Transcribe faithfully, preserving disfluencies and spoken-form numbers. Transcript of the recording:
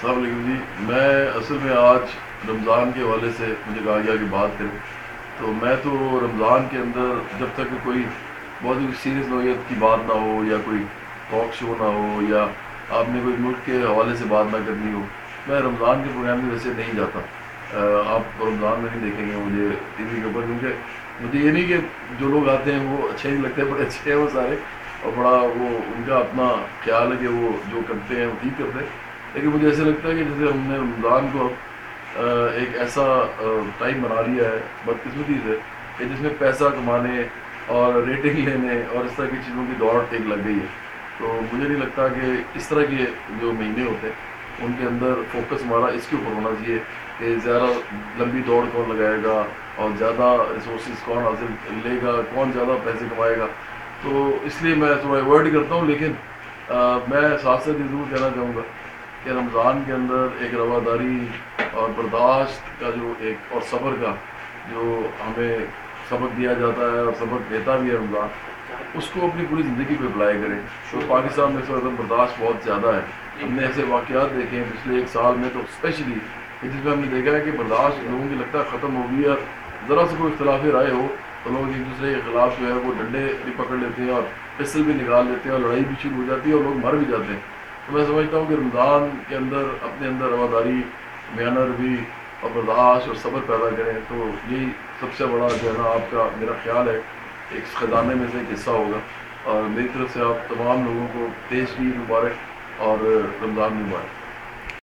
السلام علیکم جی. میں اصل میں آج رمضان کے حوالے سے مجھے کہا گیا کہ بات کریں. تو میں تو رمضان کے اندر جب تک کوئی بہت ہی سیریس نوعیت کی بات نہ ہو یا کوئی ٹاک شو نہ ہو یا آپ نے کوئی ملک کے حوالے سے بات نہ کرنی ہو، میں رمضان کے پروگرام میں ویسے نہیں جاتا. آپ رمضان میں نہیں دیکھیں گے مجھے ٹی وی کے اوپر، کیونکہ مجھے یہ نہیں کہ جو لوگ آتے ہیں وہ اچھے نہیں لگتے، بڑے اچھے ہیں وہ سارے، اور بڑا وہ ان کا اپنا خیال ہے کہ وہ جو کرتے ہیں وہ ٹھیک کرتے ہیں. لیکن مجھے ایسے لگتا ہے کہ جیسے ہم نے رمضان کو ایک ایسا ٹائم بنا لیا ہے بدقسمتی سے کہ جس میں پیسہ کمانے اور ریٹنگ لینے اور اس طرح کی چیزوں کی دوڑ ایک لگ گئی ہے. تو مجھے نہیں لگتا کہ اس طرح کے جو مہینے ہوتے ہیں ان کے اندر فوکس ہمارا اس کے اوپر ہونا چاہیے کہ زیادہ لمبی دوڑ کون لگائے گا اور زیادہ ریسورسز کون حاصل لے گا، کون زیادہ پیسے کمائے گا. تو اس لیے میں تھوڑا اوائڈ کرتا ہوں. لیکن آ, میں ساتھ ساتھ یہ ضرور کہنا چاہوں گا کہ رمضان کے اندر ایک رواداری اور برداشت کا جو ایک اور صبر کا جو ہمیں سبق دیا جاتا ہے اور سبق دیتا بھی ہے رمضان، اس کو اپنی پوری زندگی پہ اپلائی کریں. تو پاکستان میں اس وقت برداشت بہت زیادہ ہے. ہم نے ایسے واقعات دیکھے ہیں پچھلے ایک سال میں تو اسپیشلی جس میں ہم نے دیکھا ہے کہ برداشت لوگوں کی لگتا ہے ختم ہو گئی، اور ذرا سے کوئی اختلاف رائے ہو تو لوگ ایک دوسرے کے خلاف جو ہے وہ ڈنڈے بھی پکڑ لیتے ہیں اور پسٹل بھی نکال لیتے ہیں اور لڑائی بھی شروع ہو جاتی ہے اور لوگ مر بھی جاتے ہیں. تو میں سمجھتا ہوں کہ رمضان کے اندر اپنے اندر رواداری، میانہ روی اور برداشت اور صبر پیدا کریں. تو یہی سب سے بڑا جو ہے نا آپ کا میرا خیال ہے ایک خزانے میں سے ایک حصہ ہوگا. اور میری طرف سے آپ تمام لوگوں کو تیز عید مبارک اور رمضان مبارک.